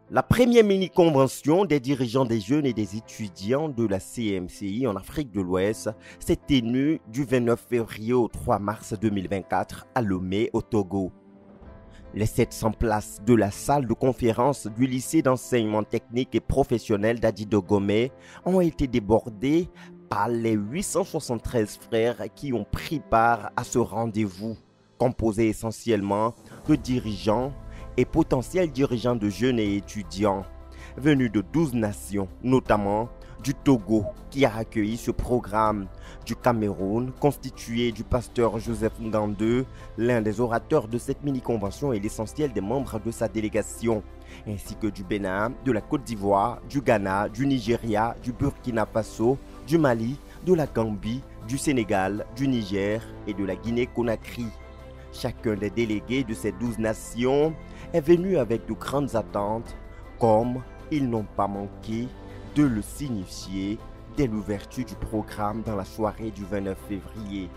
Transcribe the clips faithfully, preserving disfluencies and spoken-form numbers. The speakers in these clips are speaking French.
La première mini-convention des dirigeants des jeunes et des étudiants de la C M C I en Afrique de l'Ouest s'est tenue du vingt-neuf février au trois mars deux mille vingt-quatre à Lomé, au Togo. Les sept cents places de la salle de conférence du lycée d'enseignement technique et professionnel d'Adidogomé ont été débordées par les huit cent soixante-treize frères qui ont pris part à ce rendez-vous, composé essentiellement de dirigeants et potentiels dirigeants de jeunes et étudiants venus de douze nations, notamment du Togo qui a accueilli ce programme, du Cameroun constitué du pasteur Joseph Ngandeu, l'un des orateurs de cette mini-convention et l'essentiel des membres de sa délégation, ainsi que du Bénin, de la Côte d'Ivoire, du Ghana, du Nigeria, du Burkina Faso, du Mali, de la Gambie, du Sénégal, du Niger et de la Guinée-Conakry. Chacun des délégués de ces douze nations est venu avec de grandes attentes, comme ils n'ont pas manqué de le signifier dès l'ouverture du programme dans la soirée du vingt-neuf février.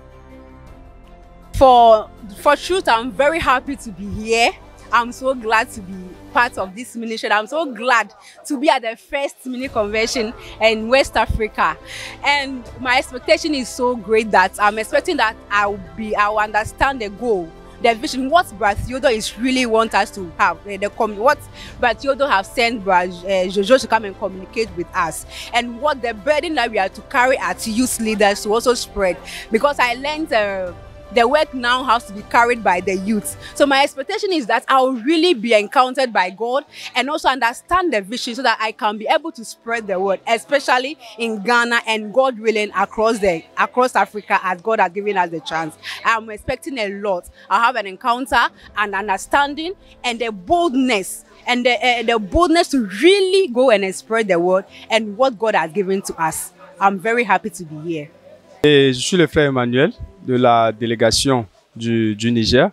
For, for truth, I'm very happy to be here. I'm so glad to be part of this ministry. I'm so glad to be at the first mini convention in West Africa. And my expectation is so great that I'm expecting that I'll be, I'll understand the goal, the vision, what Brother Theodore is really want us to have, uh, the what Brother Theodore have sent Brother uh, Jojo to come and communicate with us, and what the burden that we are to carry as youth leaders to also spread. Because I learned uh, the work now has to be carried by the youth. So my expectation is that I will really be encountered by God and also understand the vision so that I can be able to spread the word, especially in Ghana and God willing across the across Africa as God has given us the chance. I'm expecting a lot. I'll have an encounter and understanding and the boldness and the, uh, the boldness to really go and spread the word and what God has given to us. I'm very happy to be here. Et je suis le frère Emmanuel de la délégation du, du Niger.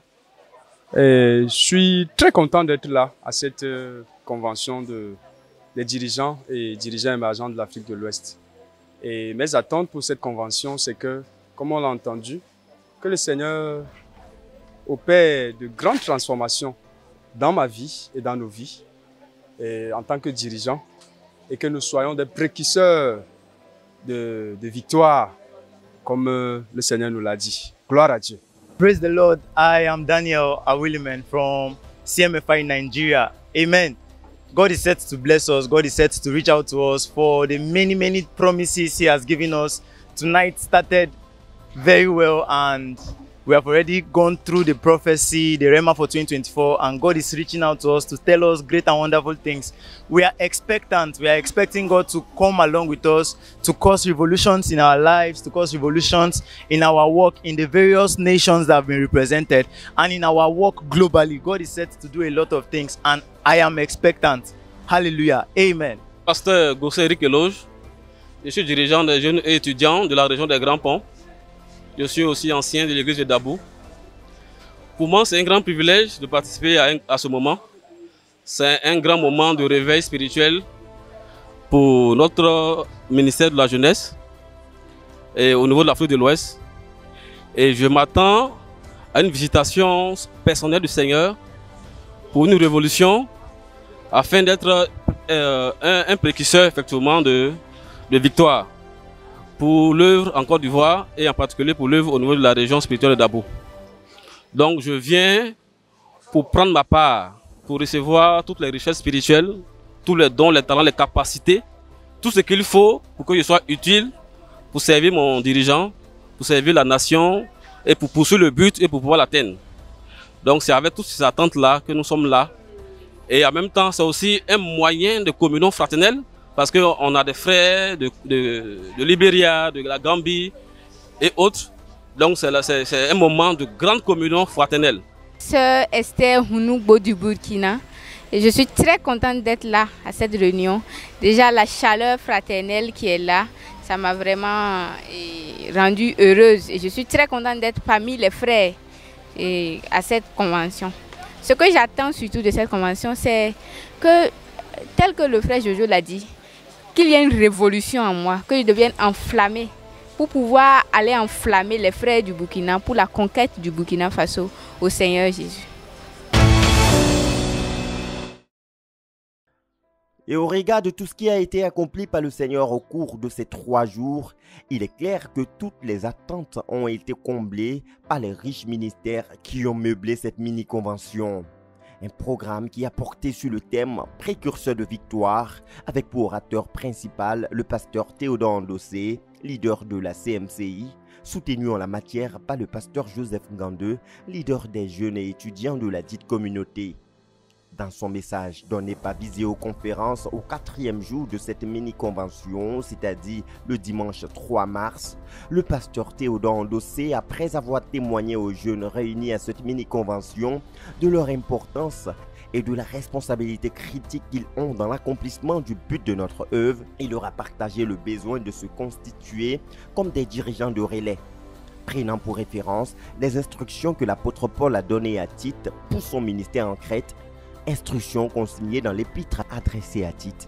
Et je suis très content d'être là à cette euh, convention de, des dirigeants et dirigeants émergents de l'Afrique de l'Ouest. Et mes attentes pour cette convention, c'est que, comme on l'a entendu, que le Seigneur opère de grandes transformations dans ma vie et dans nos vies et en tant que dirigeants et que nous soyons des précurseurs de, de victoire comme euh, le Seigneur nous l'a dit. Gloire à Dieu. Praise the Lord. I am Daniel Awiliman from C M F I Nigeria. Amen. God is set to bless us. God is set to reach out to us for the many, many promises He has given us. Tonight started very well and we have already gone through the prophecy, the Rhema for twenty twenty-four, and God is reaching out to us to tell us great and wonderful things. We are expectant. We are expecting God to come along with us, to cause revolutions in our lives, to cause revolutions in our work in the various nations that have been represented, and in our work globally. God is set to do a lot of things, and I am expectant. Hallelujah. Amen. Pasteur Gossé Eric Eloge, je suis dirigeant des jeunes et étudiants de la région des Grands Ponts. Je suis aussi ancien de l'église de Dabou. Pour moi, c'est un grand privilège de participer à, un, à ce moment. C'est un grand moment de réveil spirituel pour notre ministère de la jeunesse et au niveau de l'Afrique de l'Ouest. Et je m'attends à une visitation personnelle du Seigneur pour une révolution afin d'être euh, un, un précurseur effectivement de, de victoire pour l'œuvre en Côte d'Ivoire et en particulier pour l'œuvre au niveau de la région spirituelle de Dabou. Donc je viens pour prendre ma part, pour recevoir toutes les richesses spirituelles, tous les dons, les talents, les capacités, tout ce qu'il faut pour que je sois utile, pour servir mon dirigeant, pour servir la nation et pour poursuivre le but et pour pouvoir l'atteindre. Donc c'est avec toutes ces attentes-là que nous sommes là. Et en même temps, c'est aussi un moyen de communion fraternelle, parce qu'on a des frères de, de, de Libéria, de la Gambie et autres. Donc c'est un moment de grande communion fraternelle. Sœur Esther Hounoubo du Burkina. Et je suis très contente d'être là à cette réunion. Déjà la chaleur fraternelle qui est là, ça m'a vraiment eh, rendue heureuse. Et je suis très contente d'être parmi les frères eh, à cette convention. Ce que j'attends surtout de cette convention, c'est que, tel que le frère Jojo l'a dit, qu'il y ait une révolution en moi, que je devienne enflammée pour pouvoir aller enflammer les frères du Burkina pour la conquête du Burkina Faso au Seigneur Jésus. Et au regard de tout ce qui a été accompli par le Seigneur au cours de ces trois jours, il est clair que toutes les attentes ont été comblées par les riches ministères qui ont meublé cette mini-convention. Un programme qui a porté sur le thème « Précurseur de victoire » avec pour orateur principal le pasteur Théodore Ndossé, leader de la C M C I, soutenu en la matière par le pasteur Joseph Ngandeux, leader des jeunes et étudiants de la dite communauté. Dans son message donné par visioconférence au quatrième jour de cette mini-convention, c'est-à-dire le dimanche trois mars, le pasteur Théodore Ndossé, après avoir témoigné aux jeunes réunis à cette mini-convention de leur importance et de la responsabilité critique qu'ils ont dans l'accomplissement du but de notre œuvre, il leur a partagé le besoin de se constituer comme des dirigeants de relais, prenant pour référence les instructions que l'apôtre Paul a données à Tite pour son ministère en Crète, instructions consignées dans l'épître adressée à Tite.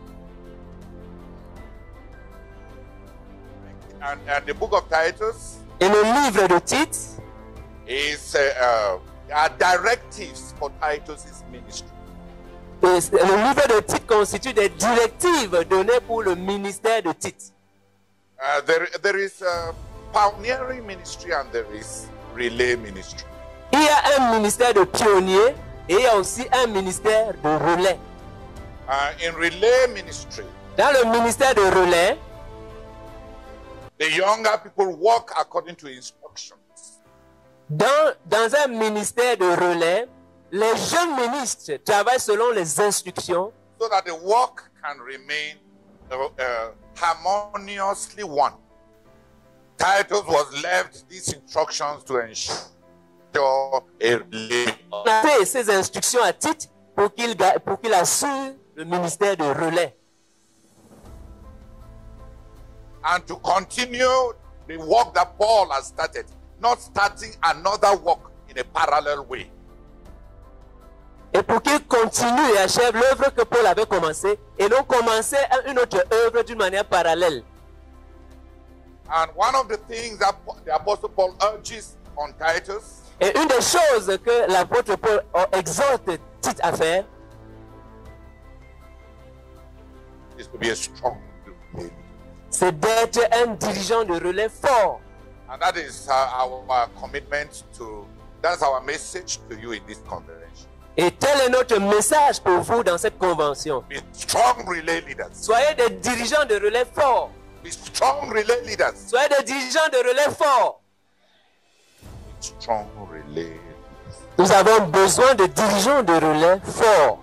And, and the book of Titus Et le livre de Tite is uh, uh, are directives for Titus's ministry. Et le livre de Tite constitue des directives données pour le ministère de Tite. Uh, there, there is a pioneering ministry and there is relay ministry. Il y a un ministère de pionnier et il y a aussi un ministère de relais. Uh, in relay ministry, Dans le ministère de relais, the younger people work according to instructions. dans, dans un ministère de relais, les jeunes ministres travaillent selon les instructions So that the work can remain uh, uh, harmoniously one. Titus was left these instructions to ensure a relay. On a fait ces instructions à Tite pour qu'il ga- pour qu'il assure le ministère de relais. And to continue the work that Paul has started, not starting another work in a parallel way. Et pour qu'il continue et achève l'œuvre que Paul avait commencée et non commencer une autre œuvre d'une manière parallèle. And one of the things that the Apostle Paul urges on Titus Et une des choses que l'apôtre Paul exhorte Tite à faire, is to be a strong leader. c'est d'être un dirigeant de relais fort. And that is uh, our, our commitment to, that's our message to you in this convention. Et tel est notre message pour vous dans cette convention. Be strong relay leaders. Soyez des dirigeants de relais forts. Be strong relay leaders. Soyez des dirigeants de relais forts. Strong relay. Nous avons besoin de dirigeants de relais forts.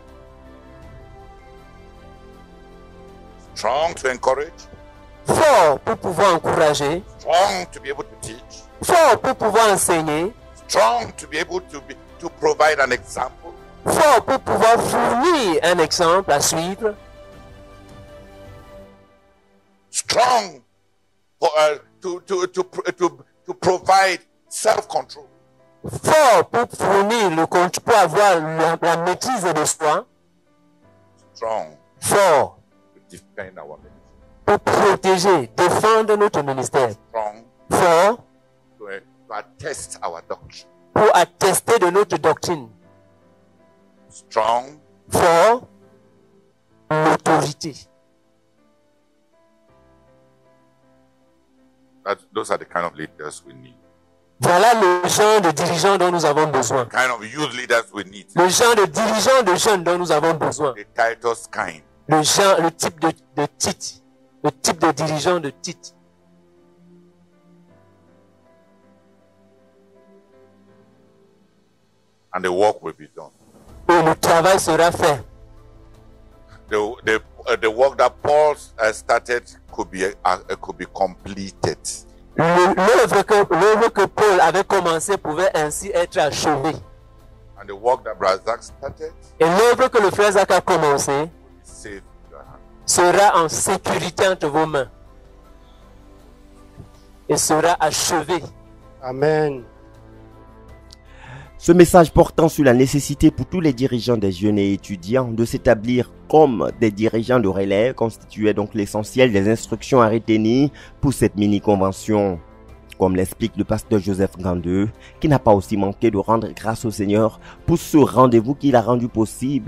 Strong to encourage. Forts pour pouvoir encourager. Strong to be able to teach. Forts pour pouvoir enseigner. Strong to be able to be, to provide an example. Forts pour pouvoir fournir un exemple à suivre. Strong for, uh, to, to, to, to, to provide self-control. Fort pour fournir le contrôle, pour avoir la, la maîtrise de soi. Strong Fort to defend our ministry. pour protéger, défendre notre ministère. Strong Fort to, uh, to attest our doctrine. pour attester de notre doctrine. Strong Fort l'autorité. that those are the kind of leaders we need. Voilà le genre de dirigeants dont nous avons besoin. Kind of youth leaders we need. Le genre de dirigeants de jeunes dont nous avons besoin. The Titus kind. Le genre, le type de, de Tite. Le type de dirigeant de Tite. And the work will be done. Et le travail sera fait. The, the, uh, the work that Paul uh, started could be, uh, could be completed. Le- L'œuvre que, l'œuvre que Paul avait commencé pouvait ainsi être achevée. And the work that Brazak started Et l'œuvre que le frère Zach a commencée is safe in your hand. sera en sécurité entre vos mains. Et sera achevée. Amen. Ce message portant sur la nécessité pour tous les dirigeants des jeunes et étudiants de s'établir comme des dirigeants de relais constituait donc l'essentiel des instructions à retenir pour cette mini-convention. Comme l'explique le pasteur Joseph Ngandeux, qui n'a pas aussi manqué de rendre grâce au Seigneur pour ce rendez-vous qu'il a rendu possible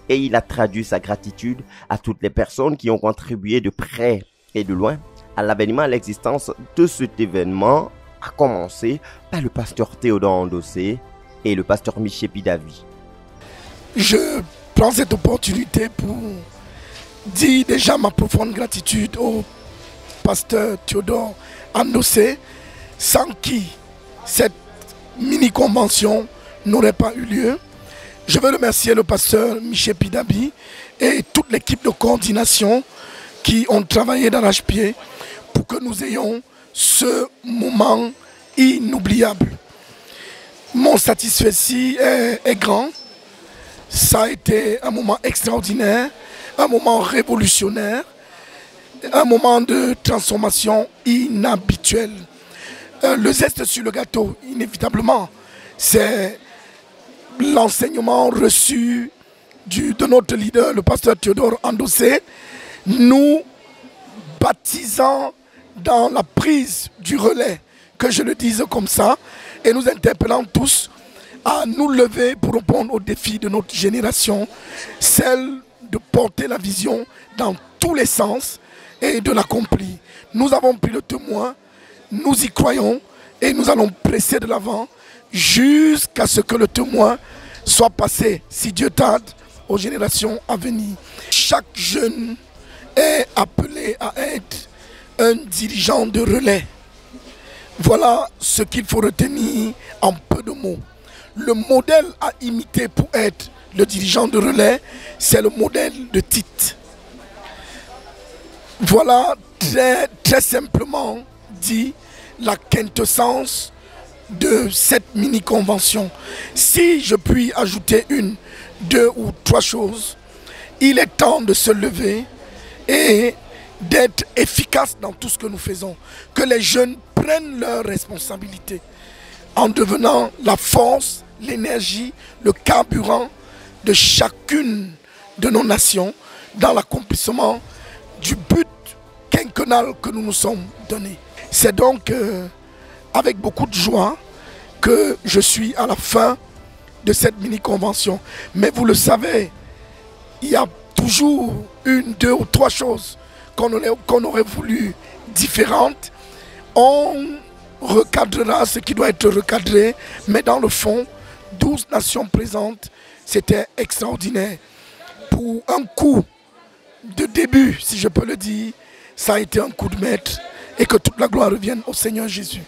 et il a traduit sa gratitude à toutes les personnes qui ont contribué de près et de loin à l'avènement, à l'existence de cet événement, à commencer par le pasteur Théodore Andossé et le pasteur Miché Pidavi. Je prends cette opportunité pour dire déjà ma profonde gratitude au pasteur Théodore Andossé, sans qui cette mini-convention n'aurait pas eu lieu. Je veux remercier le pasteur Miché Pidavi et toute l'équipe de coordination qui ont travaillé d'arrache-pied pour que nous ayons ce moment inoubliable. Mon satisfait est, est grand. Ça a été un moment extraordinaire, un moment révolutionnaire, un moment de transformation inhabituelle. Euh, le zeste sur le gâteau, inévitablement, c'est l'enseignement reçu du, de notre leader, le pasteur Théodore Andossé, nous baptisant dans la prise du relais, que je le dise comme ça, et nous interpellant tous à nous lever pour répondre aux défis de notre génération, celle de porter la vision dans tous les sens et de l'accomplir. Nous avons pris le témoin, nous y croyons et nous allons presser de l'avant jusqu'à ce que le témoin soit passé, si Dieu tarde, aux générations à venir. Chaque jeune est appelé à être un dirigeant de relais. Voilà ce qu'il faut retenir en peu de mots. Le modèle à imiter pour être le dirigeant de relais, c'est le modèle de Tite. Voilà très, très simplement dit la quintessence de cette mini-convention. Si je puis ajouter une, deux ou trois choses, il est temps de se lever et d'être efficace dans tout ce que nous faisons. Que les jeunes prennent leurs responsabilités en devenant la force, l'énergie, le carburant de chacune de nos nations dans l'accomplissement du but quinquennal que nous nous sommes donnés. C'est donc euh, avec beaucoup de joie que je suis à la fin de cette mini-convention. Mais vous le savez, il y a toujours une, deux ou trois choses qu'on aurait, qu'on aurait voulu différentes. On recadrera ce qui doit être recadré, mais dans le fond, douze nations présentes, c'était extraordinaire. Pour un coup de début, si je peux le dire, ça a été un coup de maître, et que toute la gloire revienne au Seigneur Jésus.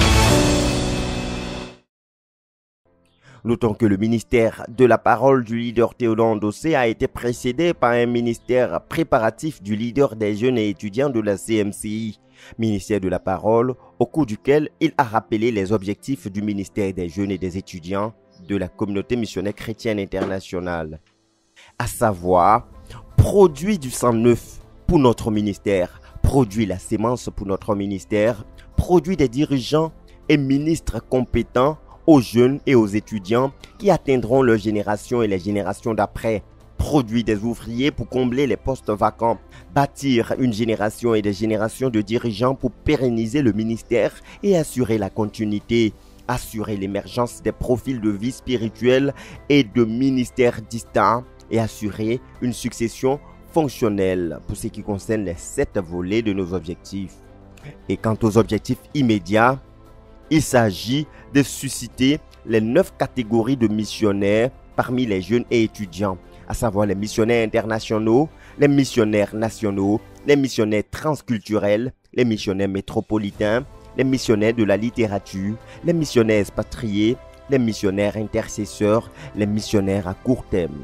Notons que le ministère de la parole du leader Théodore Andossé a été précédé par un ministère préparatif du leader des jeunes et étudiants de la C M C I, ministère de la parole, au cours duquel il a rappelé les objectifs du ministère des jeunes et des étudiants de la communauté missionnaire chrétienne internationale, à savoir produit du sang neuf pour notre ministère, produit la sémence pour notre ministère, produit des dirigeants et ministres compétents aux jeunes et aux étudiants qui atteindront leur génération et les générations d'après, produit des ouvriers pour combler les postes vacants, bâtir une génération et des générations de dirigeants pour pérenniser le ministère et assurer la continuité, assurer l'émergence des profils de vie spirituelle et de ministères distincts et assurer une succession fonctionnelle pour ce qui concerne les sept volets de nos objectifs. Et quant aux objectifs immédiats, il s'agit de susciter les neuf catégories de missionnaires parmi les jeunes et étudiants, à savoir les missionnaires internationaux, les missionnaires nationaux, les missionnaires transculturels, les missionnaires métropolitains, les missionnaires de la littérature, les missionnaires expatriés, les missionnaires intercesseurs, les missionnaires à court terme.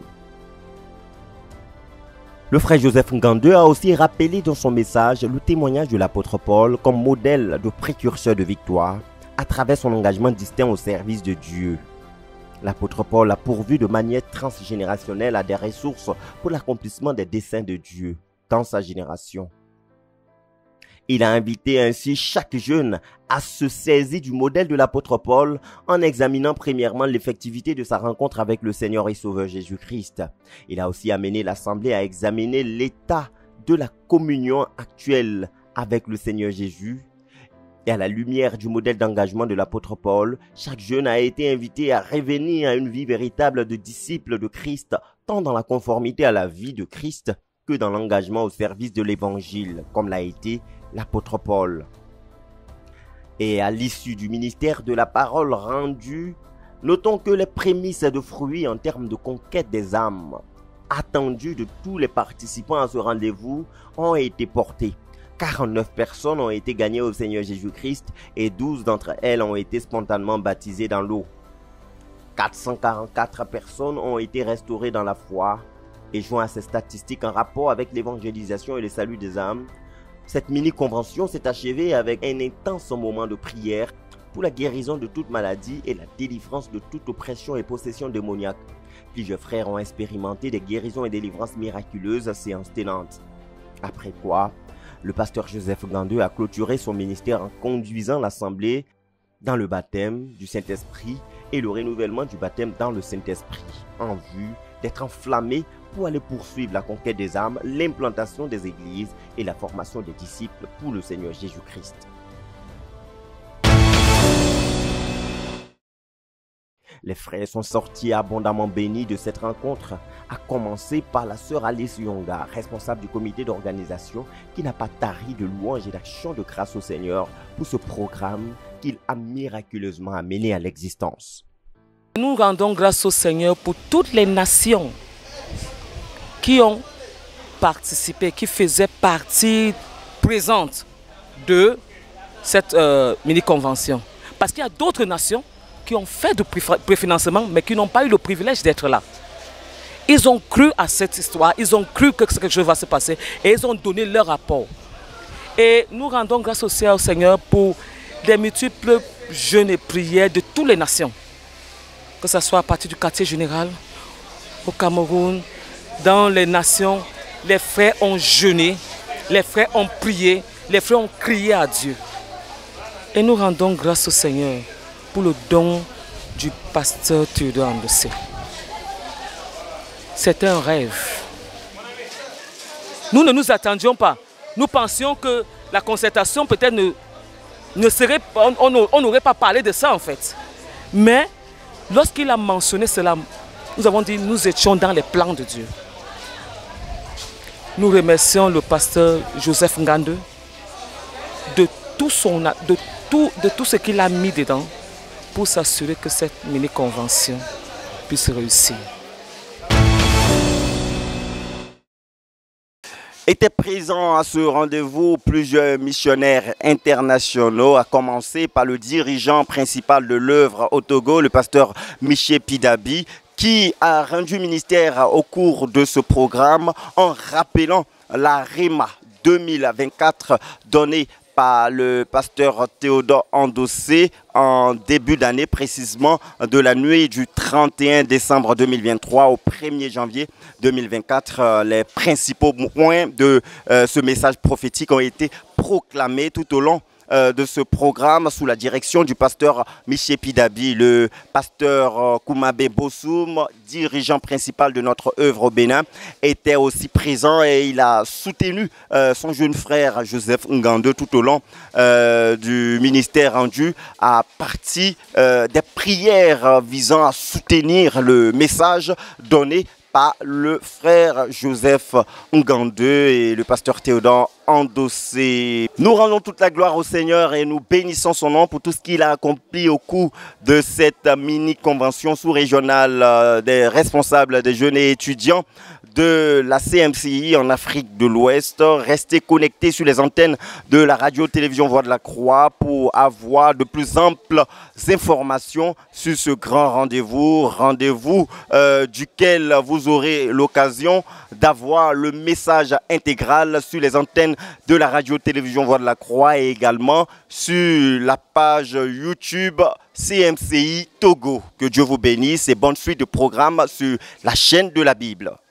Le frère Joseph Ngandeu a aussi rappelé dans son message le témoignage de l'apôtre Paul comme modèle de précurseur de victoire à travers son engagement distinct au service de Dieu. L'apôtre Paul a pourvu de manière transgénérationnelle à des ressources pour l'accomplissement des desseins de Dieu dans sa génération. Il a invité ainsi chaque jeune à se saisir du modèle de l'apôtre Paul en examinant premièrement l'effectivité de sa rencontre avec le Seigneur et Sauveur Jésus-Christ. Il a aussi amené l'Assemblée à examiner l'état de la communion actuelle avec le Seigneur Jésus. Et à la lumière du modèle d'engagement de l'apôtre Paul, chaque jeune a été invité à revenir à une vie véritable de disciple de Christ tant dans la conformité à la vie de Christ que dans l'engagement au service de l'Évangile, comme l'a été l'apôtre Paul. Et à l'issue du ministère de la parole rendue, notons que les prémices de fruits en termes de conquête des âmes attendues de tous les participants à ce rendez-vous ont été portées. quarante-neuf personnes ont été gagnées au Seigneur Jésus-Christ et douze d'entre elles ont été spontanément baptisées dans l'eau. quatre cent quarante-quatre personnes ont été restaurées dans la foi et joint à ces statistiques en rapport avec l'évangélisation et le salut des âmes. Cette mini-convention s'est achevée avec un intense moment de prière pour la guérison de toute maladie et la délivrance de toute oppression et possession démoniaque. Plusieurs frères ont expérimenté des guérisons et délivrances miraculeuses à séances tenantes. Après quoi, le pasteur Joseph Ngandeux a clôturé son ministère en conduisant l'assemblée dans le baptême du Saint-Esprit et le renouvellement du baptême dans le Saint-Esprit, en vue d'être enflammé pour aller poursuivre la conquête des âmes, l'implantation des églises et la formation des disciples pour le Seigneur Jésus-Christ. Les frères sont sortis abondamment bénis de cette rencontre, à commencer par la sœur Alice Yonga, responsable du comité d'organisation, qui n'a pas tari de louanges et d'actions de grâce au Seigneur pour ce programme qu'il a miraculeusement amené à l'existence. Nous rendons grâce au Seigneur pour toutes les nations qui ont participé, qui faisaient partie présente de cette euh, mini-convention. Parce qu'il y a d'autres nations qui ont fait du préfinancement, mais qui n'ont pas eu le privilège d'être là. Ils ont cru à cette histoire, ils ont cru que quelque chose va se passer et ils ont donné leur rapport. Et nous rendons grâce aussi au Seigneur pour des multiples jeûnes et prières de toutes les nations. Que ce soit à partir du quartier général, au Cameroun, dans les nations, les frères ont jeûné, les frères ont prié, les frères ont crié à Dieu. Et nous rendons grâce au Seigneur pour le don du pasteur Théodore Andossé. C'était un rêve. Nous ne nous attendions pas. Nous pensions que la concertation peut-être ne, ne serait pas, on n'aurait pas parlé de ça en fait. Mais lorsqu'il a mentionné cela, nous avons dit nous étions dans les plans de Dieu. Nous remercions le pasteur Joseph Ngandeux de tout, son, de tout, de tout ce qu'il a mis dedans pour s'assurer que cette mini-convention puisse réussir. Étaient présents à ce rendez-vous plusieurs missionnaires internationaux, à commencer par le dirigeant principal de l'œuvre au Togo, le pasteur Miché Pidabi, qui a rendu ministère au cours de ce programme en rappelant la Réma deux mille vingt-quatre donnée par le pasteur Théodore Andossé en début d'année, précisément de la nuit du trente et un décembre deux mille vingt-trois au premier janvier deux mille vingt-quatre. Les principaux points de euh, ce message prophétique ont été proclamés tout au long de ce programme sous la direction du pasteur Miché Pidabi. Le pasteur Koumabe Bossoum, dirigeant principal de notre œuvre au Bénin, était aussi présent et il a soutenu euh, son jeune frère Joseph Ngandeux tout au long euh, du ministère rendu à partie euh, des prières visant à soutenir le message donné par le frère Joseph Ngandeux et le pasteur Théodore Andossé. Nous rendons toute la gloire au Seigneur et nous bénissons son nom pour tout ce qu'il a accompli au cours de cette mini-convention sous-régionale des responsables des jeunes et étudiants de la C M C I en Afrique de l'Ouest. Restez connectés sur les antennes de la radio-télévision Voix de la Croix pour avoir de plus amples informations sur ce grand rendez-vous. Rendez-vous euh, duquel vous aurez l'occasion d'avoir le message intégral sur les antennes de la radio-télévision Voix de la Croix et également sur la page YouTube C M C I Togo. Que Dieu vous bénisse et bonne suite de programme sur la chaîne de la Bible.